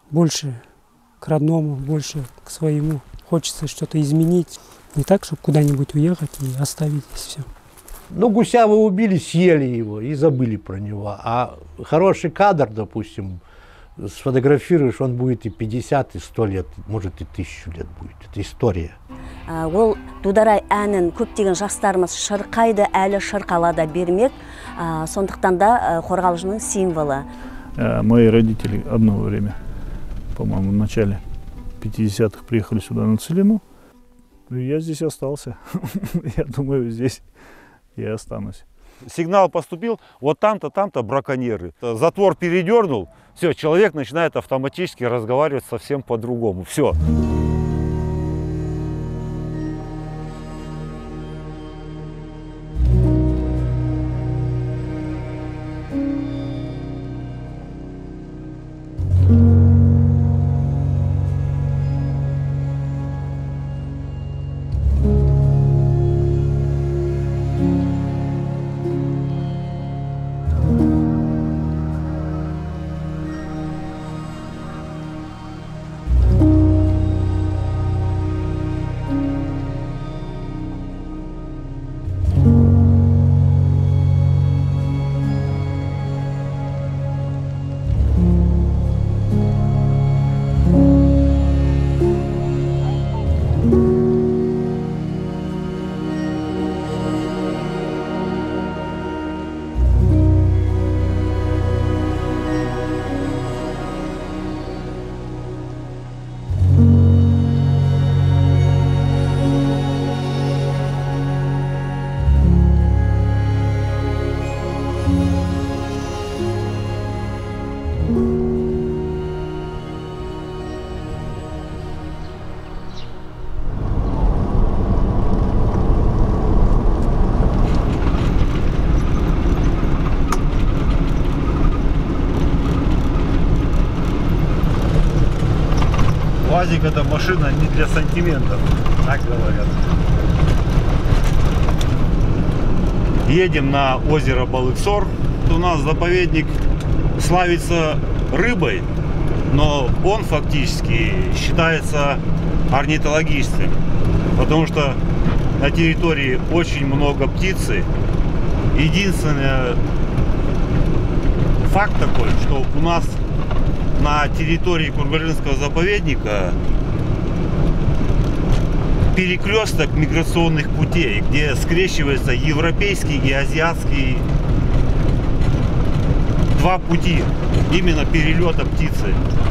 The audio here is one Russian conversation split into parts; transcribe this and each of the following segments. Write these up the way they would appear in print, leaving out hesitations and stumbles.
больше к родному, больше к своему. Хочется что-то изменить. Не так, чтобы куда-нибудь уехать и оставить здесь все. Ну, гуся вы убили, съели его и забыли про него. А хороший кадр, допустим, сфотографируешь, он будет и 50, и 100 лет, может и 1000 лет будет. Это история. Ол Дударай әнін көптеген жастарымыз шырқайды, әлі шырқалада бермек. Сондықтан да қорғалжының символы. Мои родители одно время, по-моему, в начале 50-х приехали сюда на Целину. И я здесь остался. Я думаю, здесь я останусь. Сигнал поступил, вот там-то, там-то браконьеры. Затвор передернул, все, человек начинает автоматически разговаривать совсем по-другому. Все. УАЗик — это машина не для сантиментов, так говорят. Едем на озеро Балыксор. У нас заповедник славится рыбой, но он фактически считается орнитологическим, потому что на территории очень много птицы. Единственный факт такой, что у нас на территории Кургалжинского заповедника перекресток миграционных путей, где скрещиваются европейский и азиатский два пути именно перелета птицы.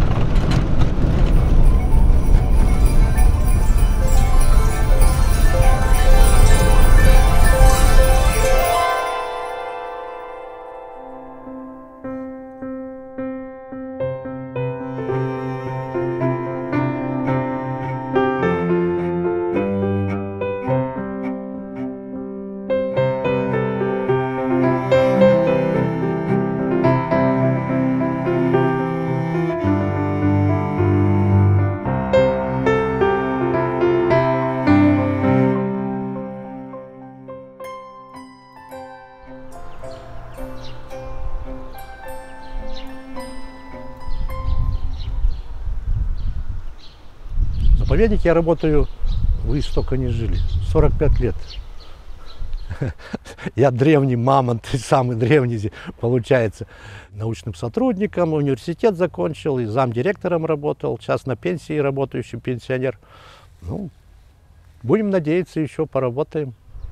В заповеднике я работаю, вы столько не жили, 45 лет. Я древний мамонт, самый древний, получается, научным сотрудником, университет закончил, и замдиректором работал, сейчас на пенсии работающий пенсионер. Ну, будем надеяться, еще поработаем.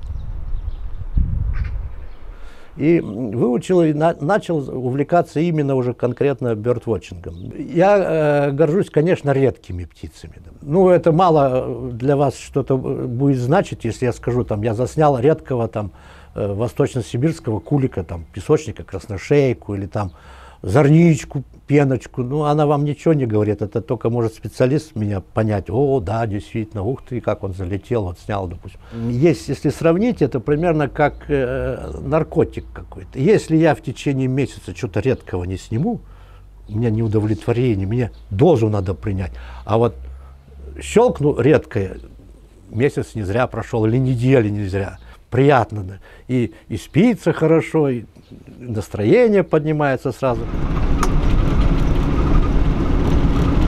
И выучил и начал увлекаться именно уже конкретно бёрдвотчингом. Я горжусь, конечно, редкими птицами. Ну, это мало для вас что-то будет значить, если я скажу, там, я заснял редкого там восточно-сибирского кулика, там, песочника, красношейку или там зорничку, пеночку. Ну, она вам ничего не говорит, это только может специалист меня понять. О, да, действительно, ух ты, как он залетел, вот снял, допустим. Есть, если сравнить, это примерно как наркотик какой-то. Если я в течение месяца что-то редкого не сниму, у меня неудовлетворение, мне дозу надо принять. А вот щелкну редкое, месяц не зря прошел, или неделя не зря. Приятно, да. И спится хорошо, и настроение поднимается сразу.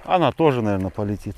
Она тоже, наверное, полетит.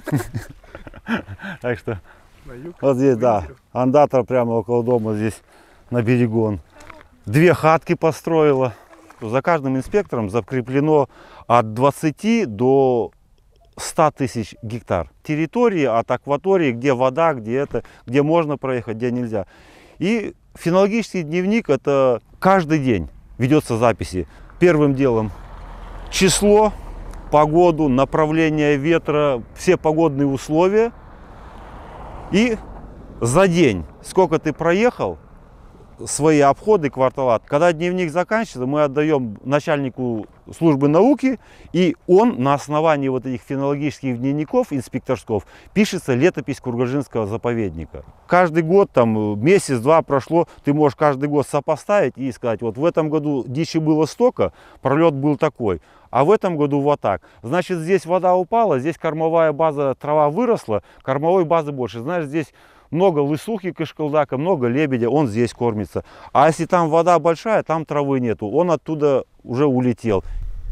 Так что вот здесь, да, андатра прямо около дома, здесь на берегу он 2 хатки построила. За каждым инспектором закреплено от 20 до 100 тысяч гектар территории от акватории, где вода, где можно проехать, где нельзя. И фенологический дневник — это каждый день ведется записи. Первым делом число, погоду, направление ветра, все погодные условия. И за день сколько ты проехал, свои обходы, квартала. Когда дневник заканчивается, мы отдаем начальнику службы науки, и он на основании вот этих фенологических дневников инспекторсков пишется летопись Кургальжинского заповедника. Каждый год, там месяц-два прошло, ты можешь каждый год сопоставить и сказать, вот в этом году дичи было столько, пролет был такой, а в этом году вот так. Значит, здесь вода упала, здесь кормовая база, трава выросла, кормовой базы больше. Знаешь, здесь много лысухи кышкылдака, много лебедя, он здесь кормится. А если там вода большая, там травы нету, он оттуда уже улетел.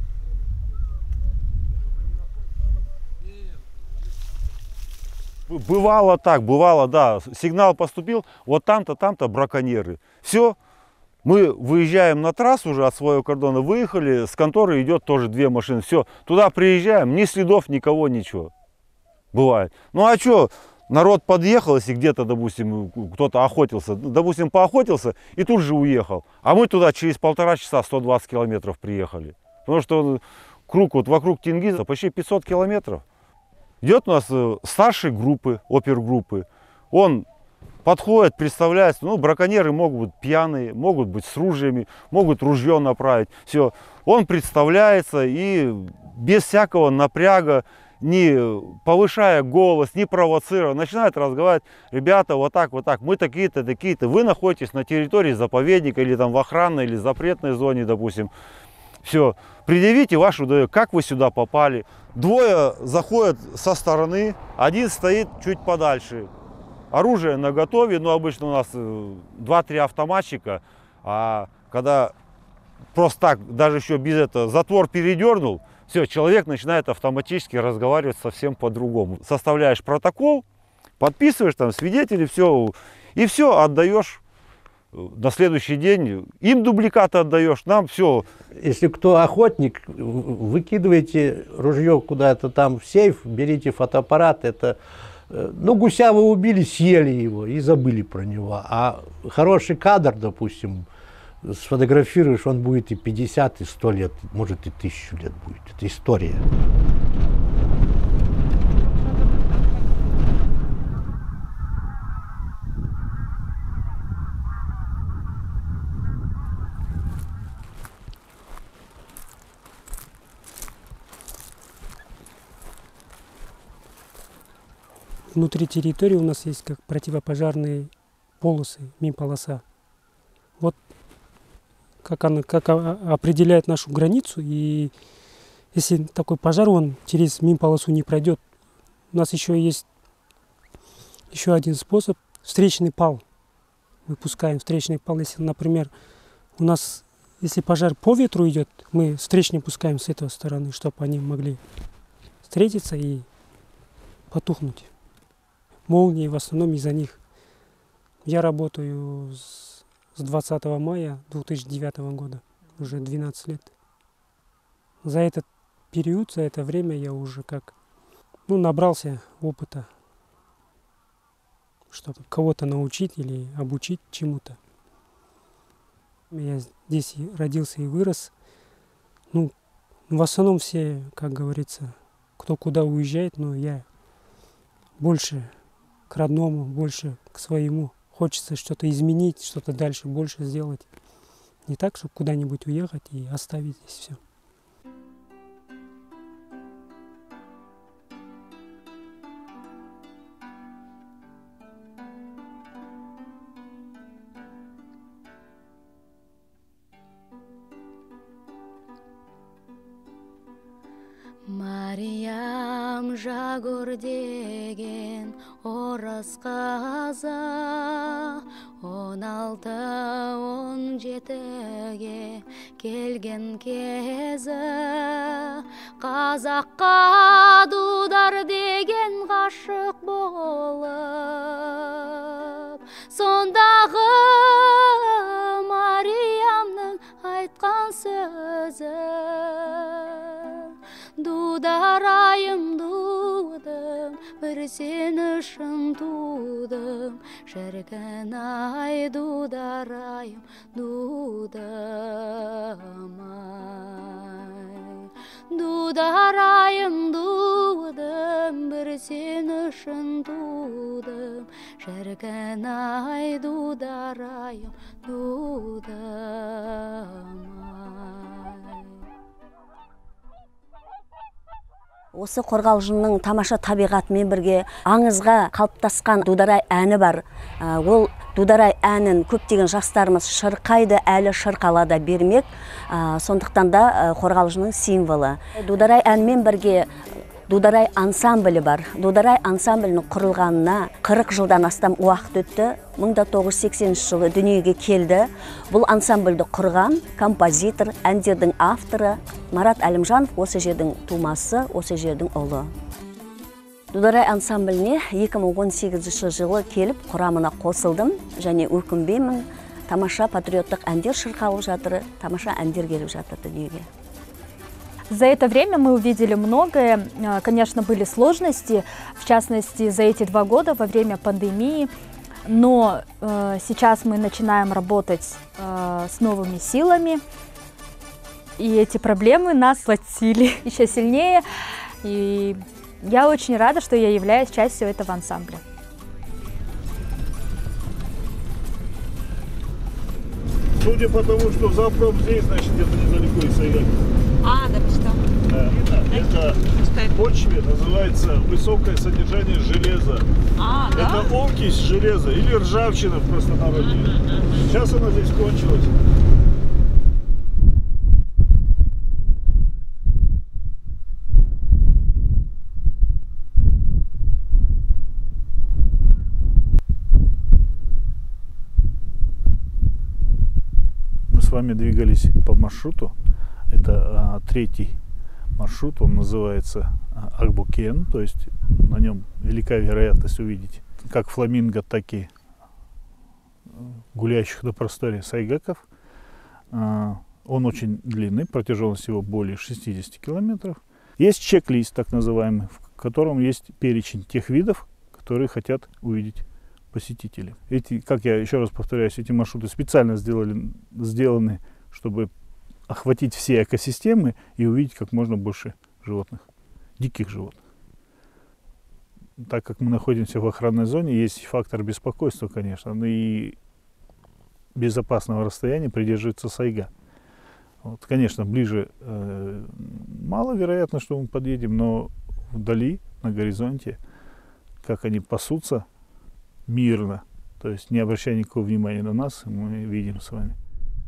Бывало так, бывало, да, сигнал поступил, вот там-то, там-то браконьеры. Все, мы выезжаем на трассу уже от своего кордона, выехали, с конторы идет тоже 2 машины. Все, туда приезжаем, ни следов, никого, ничего. Бывает. Ну а что? Народ подъехал, если где-то, допустим, кто-то охотился, допустим, поохотился и тут же уехал. А мы туда через 1,5 часа 120 километров приехали. Потому что круг вот вокруг Тенгиза почти 500 километров. Идет у нас старший группы, опергруппы. Он подходит, представляется, ну, браконьеры могут быть пьяные, могут быть с ружьями, могут ружье направить. Все, он представляется и без всякого напряга, не повышая голос, не провоцируя, начинает разговаривать: ребята, вот так, мы такие-то, такие-то, вы находитесь на территории заповедника или там в охранной или запретной зоне, допустим. Все, предъявите вашу ДНК, как вы сюда попали. 2 заходят со стороны, 1 стоит чуть подальше. Оружие наготове, но обычно у нас 2-3 автоматчика, а когда просто так, даже еще без этого, затвор передернул, все, человек начинает автоматически разговаривать совсем по-другому. Составляешь протокол, подписываешь там свидетелей, все, и все, отдаешь на следующий день. Им дубликаты отдаешь, нам все. Если кто охотник, выкидывайте ружье куда-то там в сейф, берите фотоаппарат. Это, ну, гуся вы убили, съели его и забыли про него. А хороший кадр, допустим, сфотографируешь, он будет и 50, и 100 лет, может и 1000 лет будет. Это история. Внутри территории у нас есть как противопожарные полосы, мин-полоса. Вот как определяет нашу границу, и если такой пожар, он через мин-полосу не пройдет. У нас еще есть один способ — встречный пал. Мы пускаем встречный пал. Если, например, у нас, если пожар по ветру идет, мы встречный пускаем с этой стороны, чтобы они могли встретиться и потухнуть. Молнии в основном из-за них. Я работаю с 20 мая 2009 года, уже 12 лет. За этот период, за это время я уже набрался опыта, чтобы кого-то научить или обучить чему-то. Я здесь родился и вырос. В основном все, как говорится, кто куда уезжает, но я больше к родному, больше к своему. Хочется что-то изменить, что-то дальше, больше сделать. Не так, чтобы куда-нибудь уехать и оставить здесь все. Мариям жагор деген ораз қаза, 16-17 жетіге келген кезі, қазаққа дудар деген ғашық болып, сондағы Мариямның айтқан сөзі, дударайым дудым, бір сен үшін тудым, шіркін ай дударайым дудым ай. Дударайым дудым, бір сен үшін тудым, шіркін ай дударайым дудым ай. Осы Қорғалжынның тамаша табиғатымен бірге аңызға қалыптасқан дударай әні бар. Ол дударай әнін көптеген жастарымыз шырқайды, әлі шырқалада бермек. Сондықтан да Қорғалжынның символы. Дударай әнмен бірге дударай ансамблі бар. Дударай ансамблінің құрылғанына 40 жылдан астам уақыт өтті. 1980 жылы дүниеге келді. Бұл ансамбльді құрған композитор, әндердің авторы Марат Әлімжанов, осы жердің тумасы, осы жердің ұлы. Дударай ансамбліне 2018 жылы келіп құрамына қосылдым, және өкінбеймін, тамаша патриоттық әндер шырқалып жатыр, тамаша әндер келіп жатыр дүниеге. За это время мы увидели многое. Конечно, были сложности, в частности, за эти 2 года во время пандемии. Но сейчас мы начинаем работать с новыми силами. И эти проблемы нас сплотили еще сильнее. И я очень рада, что я являюсь частью этого ансамбля. Судя по тому, что запром здесь, значит, где-то недалеко из Сайгаки. Да что? Да. Это в почве называется высокое содержание железа. Это окись железа или ржавчина в простонародье. Сейчас она здесь кончилась. Мы с вами двигались по маршруту. Это 3-й маршрут, он называется Акбукен, то есть на нем велика вероятность увидеть как фламинго, так и гуляющих на просторе сайгаков. Он очень длинный, протяженность его более 60 километров. Есть чек-лист, так называемый, в котором есть перечень тех видов, которые хотят увидеть посетители. Эти, как я еще раз повторяюсь, эти маршруты специально сделаны, чтобы охватить все экосистемы и увидеть как можно больше животных, диких животных. Так как мы находимся в охранной зоне, есть фактор беспокойства, конечно, но и безопасного расстояния придерживается сайга. Вот, конечно, ближе маловероятно, что мы подъедем, но вдали, на горизонте, как они пасутся мирно, то есть не обращая никакого внимания на нас, мы видим с вами.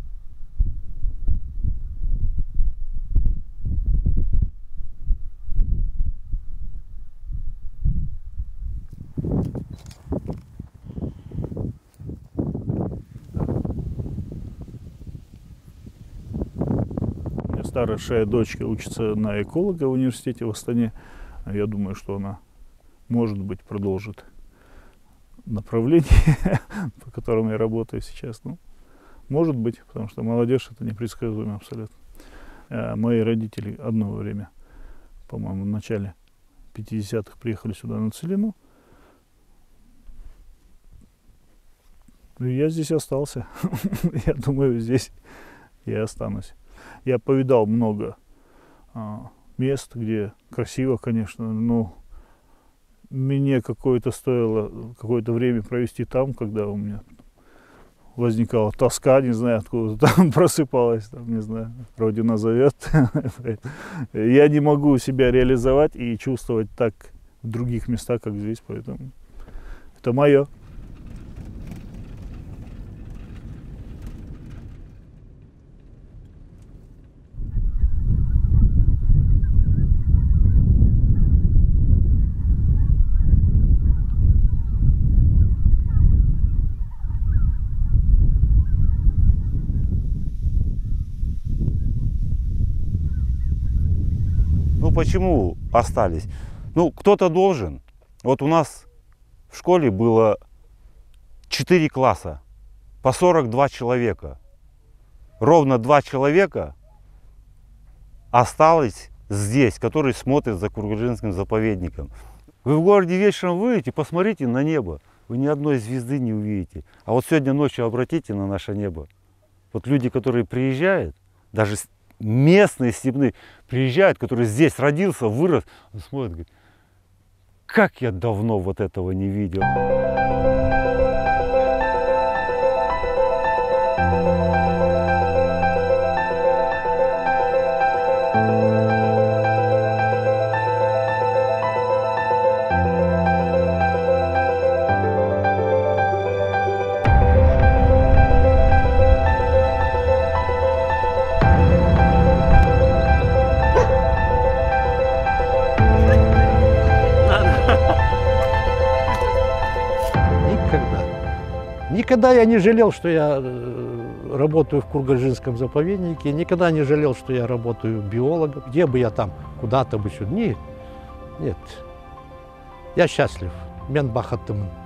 Старшая дочка учится на эколога в университете в Астане. Я думаю, что она, может быть, продолжит направление, по которому я работаю сейчас. Ну, может быть, потому что молодежь — это непредсказуемо абсолютно. Мои родители одно время, по-моему, в начале 50-х приехали сюда на Целину. И я здесь остался. Я думаю, здесь я останусь. Я повидал много мест, где красиво, конечно, но мне стоило какое-то время провести там, когда у меня возникала тоска, не знаю, откуда там просыпалась, там, не знаю, Родина зовет. Я не могу себя реализовать и чувствовать так в других местах, как здесь, поэтому это мое. почему остались? Ну, кто-то должен. Вот у нас в школе было 4 класса, по 42 человека. Ровно 2 человека осталось здесь, которые смотрят за Кургальжинским заповедником. Вы в городе вечером выйдете, посмотрите на небо. Вы ни одной звезды не увидите. А вот сегодня ночью обратите на наше небо. Вот люди, которые приезжают, даже местные степные, приезжают, которые здесь родился, вырос, он смотрит, говорит, как я давно вот этого не видел. Никогда я не жалел, что я работаю в Кургальжинском заповеднике, никогда не жалел, что я работаю биологом, где бы я там, куда-то бы сюда. Нет, я счастлив. Мен бахаттымын.